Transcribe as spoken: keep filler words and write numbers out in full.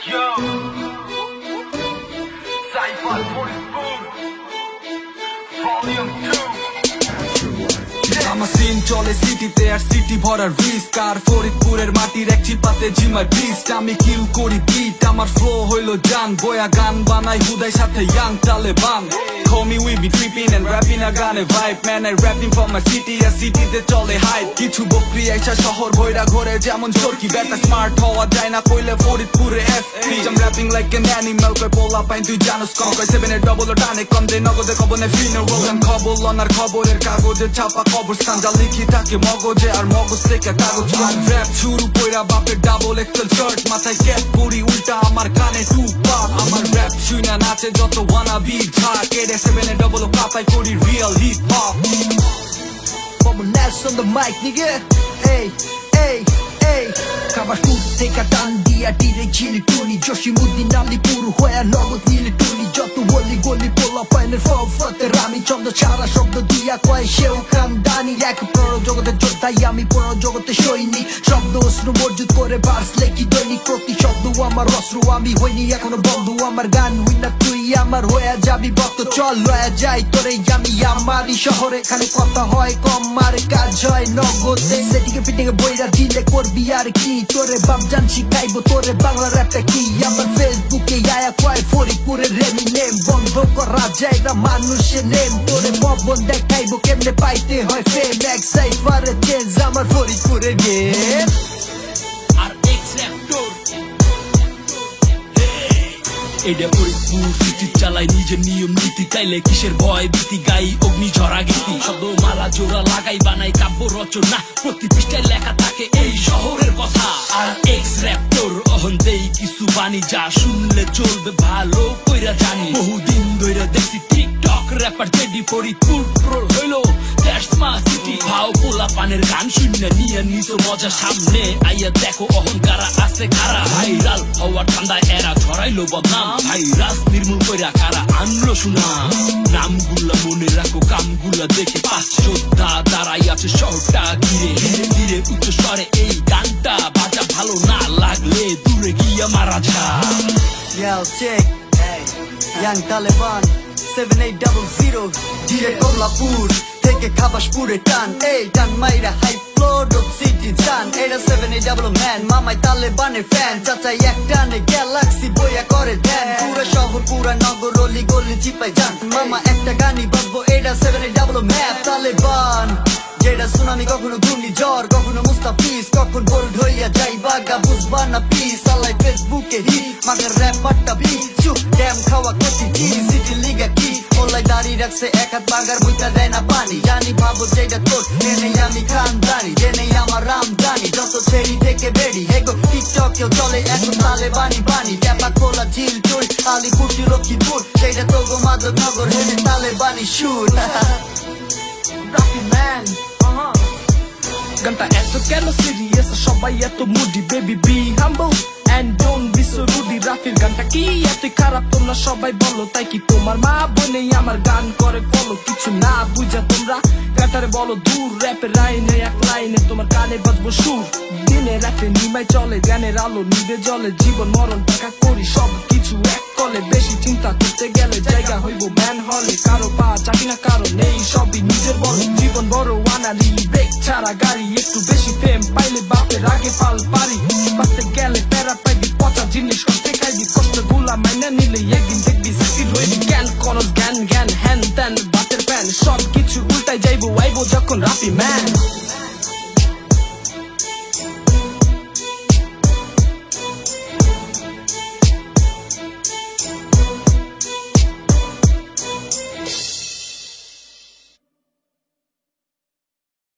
Yo, Cypher forty-four, Volume two. আমার scene চলে সিটিতে আর সিটি ভরার রিস্ক আর ফরিদপুরের মাটির এক চিপাতে জিমার বিস্ট আমি কিল করি বিট আমার ফ্লো হইলো জান বয়া গান বানাই হুদাই সাথে young Taliban Homie we be tripping and rapping a গানে vibe man I rapping for my city আর সিটিতে চলে hype কিছু বকরি আইসা শহর বইরা ঘরে যেমন সরকি বেটা স্মার্ট হওয়া যায় না কইলে ফরিদপুরে F three I'm rapping like an animal কই পোলা পাইন তুই জানোস কম কই সেভেন এর ডবল টানে কম দে নগদে কবনে ফিনারল গান খবর লনার খবরের কাগজে ছাপা খবর স্থানটা লিখি থাকে মগজে আর মগজ থেকে কাগজ র‍্যাপ শুরু কইরা বাপের ডাবল এক্সেল শার্ট মাথায় ক্যাপ পরি উল্টা আমার কানে টু পাক আমার র‍্যাপ শুনা নাচে যত ওয়ানা বি ঝাক এর seven and double pop I call it real hip hop From a Nash on the mic nigga Hey, hey, hey Kabar food take a dandi a dire chili tuni Joshi mudi nali puru hoya nogot nili tuni Joto woli goli pola painer fall fate rami Chomdo chara shobdo dia koi sheu kandani Ek poro jogote jotai ami poro jogote shoini Shobdo osno morjut kore bars leki doini Proti shobdo amar osro ami hoini Ekhono bondhu amar gan huina tui amar hoya jabi bokto chol loya jai tore ami amari shohore khane kotha hoy kom mare kaj hoy nogote Setting fitting boira dile korbi ar ki tore bab jan shikaibo tore bangla rap ta ki amar Facebook e aya koi ফরিদপুরের রেমি name বন্ধ করা যায় না মানুষের name তোরে পবন দেখাইবো কেমনে পাইতে হয় ফেম এক সাইফারে চেঞ্জ আমার ফরিদপুরের গেম আর এক্স র্যাপটর এটা ফরিদপুর সিটি চালাই নিজের নিয়ম নীতি তাইলে কিসের ভয় ভীতি গাই অগ্নি ঝরা গীতি শব্দ মালা জোড়া লাগাই বানাই কাব্য রচনা প্রতি পৃষ্ঠায় লেখা থাকে এই শহরের কথা আর এক্স র্যাপটর অহন দেই কিছু বাণী যা শুনলে চলবে ভালো কইরা জানি বহুদিন ধইরা দেখছি টিকটক র্যাপার জেডি ফরিদপুর প্রোল হইলো দ্যাটস মাই সিটি ভাও পোলা পানের গান শুননা নিয়ে নিছো মজা সামনে আইয়া দেখো অহংকারা আছে খারা ভাইরাল হওয়ার ঠান্ডায় এরা ছড়াইলো বদনাম ভাইরাস নির্মূল কইরা কারা আনলো সুনাম নামগুলা মনে রাখো কামগুলা দেখে পাঁচ যোদ্ধা দাঁড়াই আছে শহরটা ঘিরে ধীরে ধীরে উচ্চ স্বরে এই গানটা বাজা ভালো না লাগলে দূরে গিয়া মারা যা Yo check hey Young Taliban seven eight double zero Dire Kolhapur থেকে খাবাসপুরে টান এই টান মাইরা হাই ফ্লো ডপ সিটি জান এটা seven eight double man মামাই তালেবানের ফ্যান চাচাই এক টানে গ্যালাক্সি বইয়া করে ধ্যান পুরো শহর পুরা নগর অলি গলি চিপাই যান মামা একটা গানই বাজবো এটা seven eight double map Taliban যেটা সুনামি কখনো ঘূর্ণিঝড় কখনো মুস্তাফিজ কখন বোল্ড হইয়া যাই বাগা বুঝবা না পিস আলাই ফেসবুকে হিট মাগের র্যাপারটা বি চুপ ড্যাম খাওয়া কতি কি সিটি লিগা কি ওলাই দাড়ি রাখছে এক হাত বাগার মুইটা দেয় না পানি জানি ভাবো যেটা তোর জেনে আমি খানদানি জেনে আমার রামদানি যত ছেড়ি থেকে বেড়ি হেগো টিকটকেও চলে এখন তালেবানি বানি ট্যাপা খোলা ঝিল চুল আলিপুরটি লক্ষ্মীপুর সেইটা তো গো মাদক নগর হেনে তালেবানি সুর Rocky man গানটা এত কেন সিরিয়াস সবাই এত moody baby be humble and don't be so rude রাফির গানটা কি এত খারাপ তোমরা সবাই বলো তাই কি তোমার মা বনে আমার গান করে ফলো কিছু না বুঝা তোমরা গাটারে বলো দূর র্যাপের লাইনে এক লাইনে তোমার কানে বাজবো সুর দিনে রাতে নিমাই চলে জ্ঞানের আলো নিবে জলে জীবন মরণ টাকা করি সব কিছু এক কলে বেশি চিন্তা করতে গেলে জায়গা হইব ম্যান হলে কারো পা চাকি না কারো নেই সবই নিজের বড় জীবন বড় ওয়ানারি ব্রেক ছাড়া গাড়ি একটু বেশি ফেম পাইলে বাপের আগে পাল পারি বাঁচতে গেলে প্যারা পাইবি পচা জিনিস করতে খাইবি কষ্ট গুলা মাইনা নিলে একদিন দেখবি সাকির হইবি জ্ঞান খরচ জ্ঞান জ্ঞান হ্যান ত্যান বাতের প্যান সব কিছু উল্টাই যাইবো আইবো যখন রাফি ম্যান